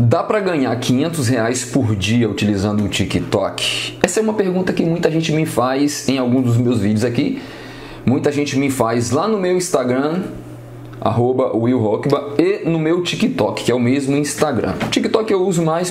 Dá para ganhar R$500 por dia utilizando o TikTok? Essa é uma pergunta que muita gente me faz em alguns dos meus vídeos aqui. Muita gente me faz lá no meu Instagram, @willrockba, e no meu TikTok, que é o mesmo Instagram. O TikTok eu uso mais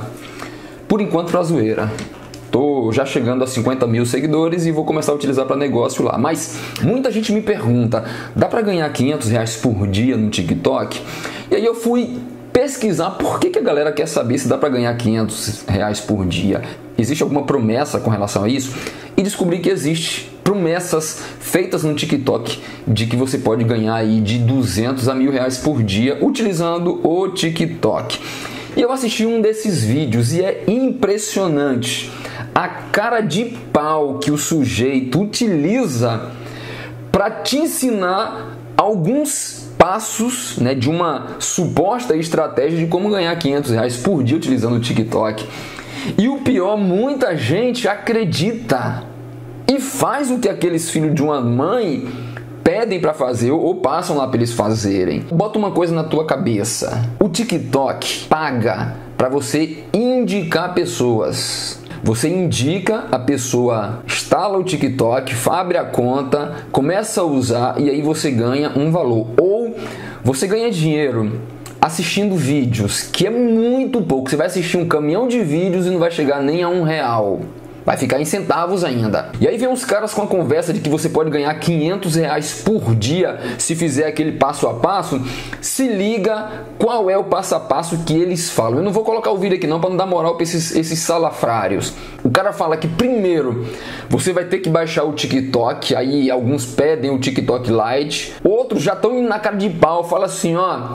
por enquanto, pra zoeira. Tô já chegando a 50 mil seguidores e vou começar a utilizar para negócio lá. Mas muita gente me pergunta, dá para ganhar R$500 por dia no TikTok? E aí eu fui pesquisar por que a galera quer saber se dá para ganhar R$500 por dia. Existe alguma promessa com relação a isso? E descobri que existe promessas feitas no TikTok de que você pode ganhar aí de R$200 a R$1.000 por dia utilizando o TikTok. E eu assisti um desses vídeos e é impressionante a cara de pau que o sujeito utiliza para te ensinar alguns passos, né, de uma suposta estratégia de como ganhar R$500 por dia utilizando o TikTok. E o pior, muita gente acredita e faz o que aqueles filhos de uma mãe pedem para fazer ou passam lá para eles fazerem. Bota uma coisa na tua cabeça: o TikTok paga para você indicar pessoas. Você indica, a pessoa instala o TikTok, abre a conta, começa a usar e aí você ganha um valor. Ou você ganha dinheiro assistindo vídeos, que é muito pouco. Você vai assistir um caminhão de vídeos e não vai chegar nem a R$1. Vai ficar em centavos ainda. E aí vem uns caras com a conversa de que você pode ganhar R$500 por dia se fizer aquele passo a passo. Se liga qual é o passo a passo que eles falam. Eu não vou colocar o vídeo aqui não para não dar moral para esses salafrários. O cara fala que primeiro você vai ter que baixar o TikTok. Aí alguns pedem o TikTok Lite. Outros já estão na cara de pau. Fala assim, ó: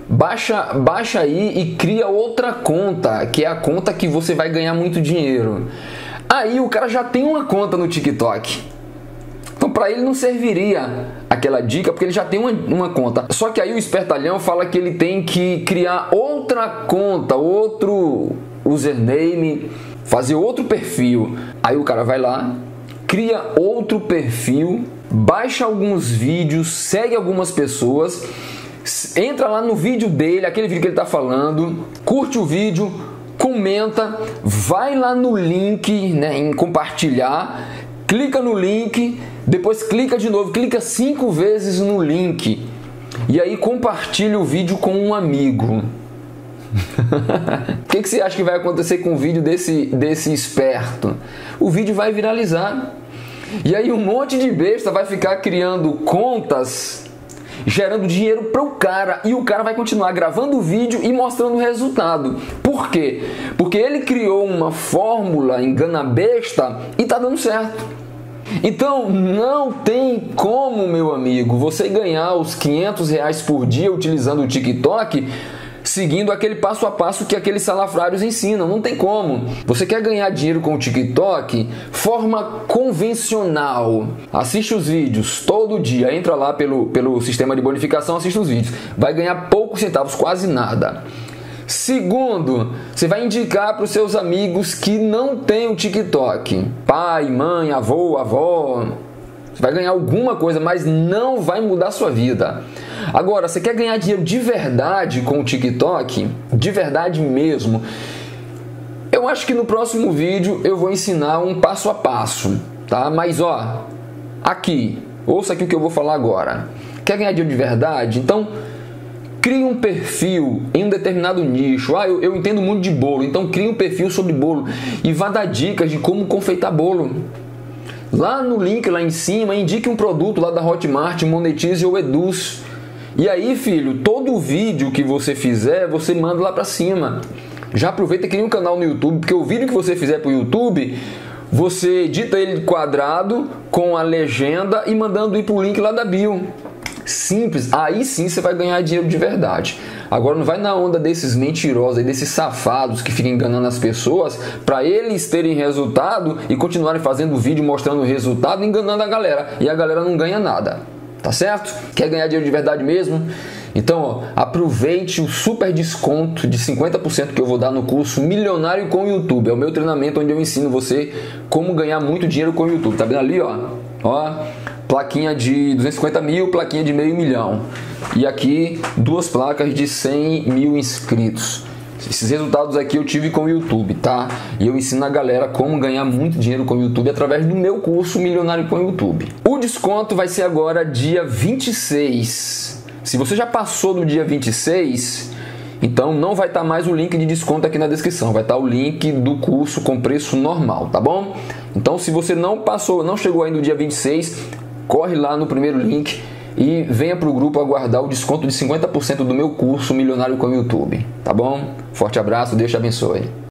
baixa aí e cria outra conta, que é a conta que você vai ganhar muito dinheiro. Aí o cara já tem uma conta no TikTok. Então para ele não serviria aquela dica, porque ele já tem uma conta. Só que aí o espertalhão fala que ele tem que criar outra conta, outro username, fazer outro perfil. Aí o cara vai lá, cria outro perfil, baixa alguns vídeos, segue algumas pessoas, entra lá no vídeo dele, aquele vídeo que ele está falando, curte o vídeo, comenta, vai lá no link, né, em compartilhar, clica no link, depois clica de novo, clica 5 vezes no link e aí compartilha o vídeo com um amigo. O que você acha que vai acontecer com o vídeo desse esperto? O vídeo vai viralizar e aí um monte de besta vai ficar criando contas, gerando dinheiro para o cara, e o cara vai continuar gravando o vídeo e mostrando o resultado. Por quê? Porque ele criou uma fórmula engana-besta e tá dando certo. Então não tem como, meu amigo, você ganhar os R$500 por dia utilizando o TikTok seguindo aquele passo a passo que aqueles salafrários ensinam. Não tem como. Você quer ganhar dinheiro com o TikTok? Forma convencional. Assiste os vídeos todo dia. Entra lá pelo sistema de bonificação, assiste os vídeos. Vai ganhar poucos centavos, quase nada. Segundo, você vai indicar para os seus amigos que não têm o TikTok. Pai, mãe, avô, avó. Você vai ganhar alguma coisa, mas não vai mudar a sua vida. Agora, você quer ganhar dinheiro de verdade com o TikTok? De verdade mesmo? Eu acho que no próximo vídeo eu vou ensinar um passo a passo, tá? Mas ó, aqui, ouça aqui o que eu vou falar agora. Quer ganhar dinheiro de verdade? Então, crie um perfil em um determinado nicho. Eu entendo muito de bolo, então crie um perfil sobre bolo e vá dar dicas de como confeitar bolo. Lá no link, lá em cima, indique um produto lá da Hotmart, Monetize ou Eduz. E aí, filho, todo vídeo que você fizer, você manda lá pra cima. Já aproveita e cria um canal no YouTube, porque o vídeo que você fizer pro YouTube, você edita ele quadrado, com a legenda e mandando ir pro link lá da bio. Simples, aí sim você vai ganhar dinheiro de verdade. Agora não vai na onda desses mentirosos, desses safados que ficam enganando as pessoas para eles terem resultado e continuarem fazendo vídeo mostrando o resultado, enganando a galera, e a galera não ganha nada. Tá certo? Quer ganhar dinheiro de verdade mesmo? Então, ó, aproveite o super desconto de 50% que eu vou dar no curso Milionário com o YouTube. É o meu treinamento onde eu ensino você como ganhar muito dinheiro com o YouTube. Tá vendo ali, ó? Ó, plaquinha de 250 mil, plaquinha de 500 mil. E aqui, duas placas de 100 mil inscritos. Esses resultados aqui eu tive com o YouTube, tá? E eu ensino a galera como ganhar muito dinheiro com o YouTube através do meu curso Milionário com o YouTube. O desconto vai ser agora dia 26. Se você já passou do dia 26, então não vai estar mais o link de desconto aqui na descrição. Vai estar o link do curso com preço normal, tá bom? Então se você não passou, não chegou ainda no dia 26, corre lá no primeiro link e venha para o grupo aguardar o desconto de 50% do meu curso Milionário com o YouTube, tá bom? Forte abraço, Deus te abençoe.